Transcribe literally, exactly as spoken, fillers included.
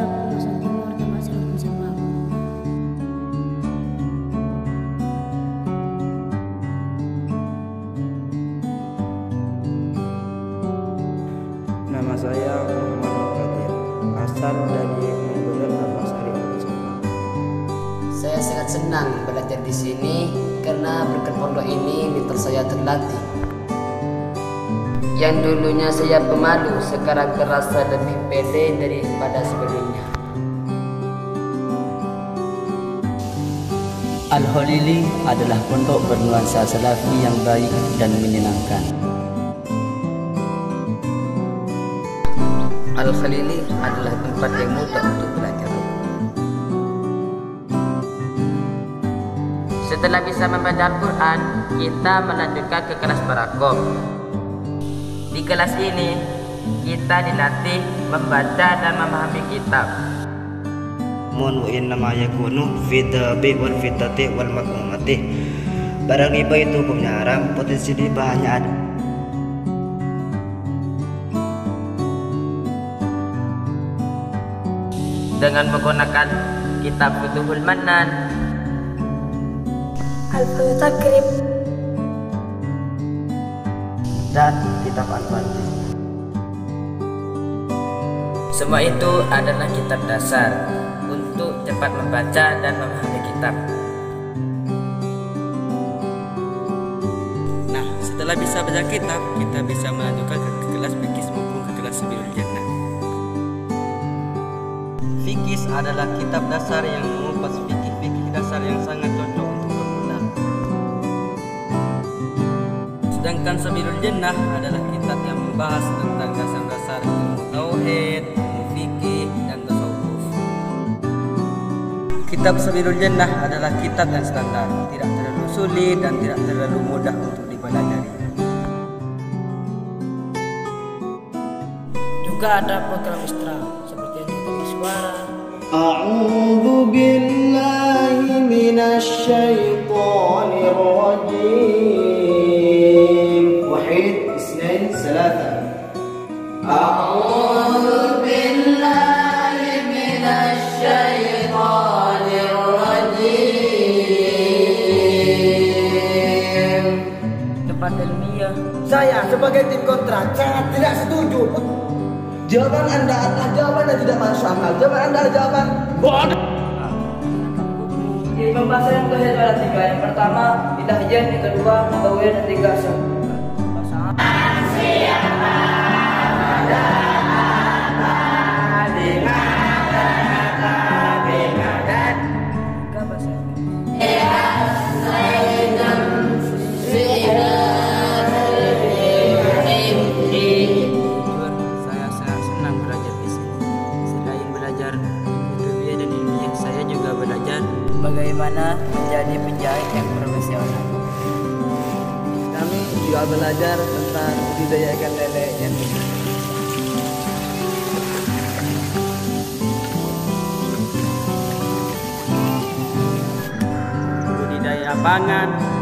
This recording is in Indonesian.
Pemasang Timur, tempat Serpong Sabang. Nama saya Muhammad Qadir, asal dari Manggulan Armasari Sabang. Saya sangat senang belajar di sini karena berkat pondok ini mental saya terlatih. Yang dulunya saya pemalu, sekarang terasa lebih pede daripada sebelumnya. Al-Khalili adalah pondok bernuansa salafi yang baik dan menyenangkan. Al-Khalili adalah tempat yang mudah untuk belajar. Setelah bisa membaca Al-Quran, kita melanjutkan ke kelas barakom. Di kelas ini, kita dilatih membaca dan memahami kitab. Mun wa inna ma yakunu fi dhabi wal fitati wal makmumati. Barang riba itu hukumnya haram, potensi riba hanya ada. Dengan menggunakan kitab Futuhul Manan, Al-Fath Takrib, Dan kitab Al-Fatih. semua itu adalah kitab dasar untuk cepat membaca dan memahami kitab. Nah, setelah bisa baca kitab, kita bisa melanjutkan ke kelas fikih maupun ke kelas Sabilul Jannah. Fikih adalah kitab dasar yang mengupas fikih-fikih dasar yang sangat cocok untuk pemula. Sedangkan Sabilul Jannah adalah kitab yang membahas tentang dasar-dasar ilmu tauhid, ilmu fikih, dan tasawuf. Kitab Sabilul Jannah adalah kitab yang standar, tidak terlalu sulit dan tidak terlalu mudah untuk dipelajari. juga ada program Istra seperti yang kita suara. A'udzu billahi minasy syaithanir rajim. Wahid, isnain, salasa. A'udzu billahi minasy syaithanir rajim. Tempat ilmiah. Saya sebagai tim kontrak sangat tidak setuju. Jawaban Anda adalah jawaban yang tidak masuk akal. Jawaban Anda adalah jawaban bodoh. Di pembahasan tauhid ada tiga. Yang pertama ilahiyah, yang kedua nabawiyah, dan tiga asal. Saya sangat senang belajar di sini. Selain belajar ilmiah dan ilmiah, saya juga belajar Bagaimana menjadi penjahit yang profesional. Kami juga belajar tentang budidaya ikan lele yang benar. budidaya pangan,